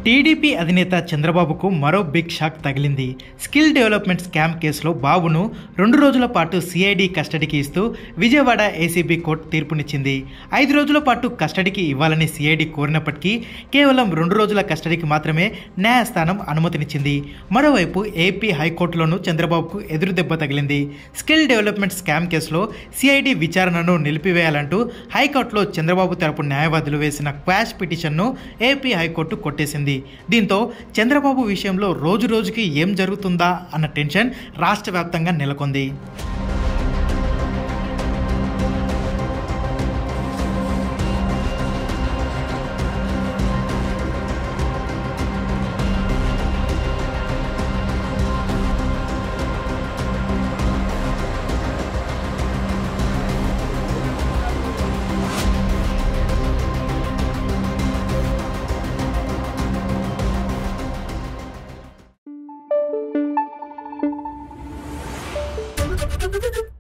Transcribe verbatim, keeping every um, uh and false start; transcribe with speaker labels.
Speaker 1: TDP అధినేత చంద్రబాబుకు మరో బిగ్ షాక్ తగిలింది. స్కిల్ డెవలప్మెంట్ స్కామ్ కేసులో బాబును రెండు రోజుల పాటు సిఐడి కస్టడీకి ఇస్తూ విజయవాడ ఏసీబీ కోర్టు తీర్పునిచ్చింది. ఐదు రోజుల పాటు కస్టడీకి ఇవ్వాలని సిఐడి కోరినప్పటికీ కేవలం రెండు రోజుల కస్టడీకి మాత్రమే న్యాయస్థానం అనుమతినిచ్చింది. మరోవైపు ఏపీ హైకోర్టులోనూ చంద్రబాబుకు ఎదురుదెబ్బ తగిలింది. స్కిల్ డెవలప్మెంట్ స్కామ్ కేసులో సిఐడి విచారణను నిలిపివేయాలంటూ హైకోర్టులో చంద్రబాబు తరపు న్యాయవాదులు వేసిన క్వాష్ పిటిషన్ను ఏపీ హైకోర్టు కొట్టేసింది. దీంతో చంద్రబాబు విషయంలో రోజు రోజుకి ఏం జరుగుతుందా అన్న టెన్షన్ రాష్ట్ర వ్యాప్తంగా నెలకొంది.
Speaker 2: Thank you.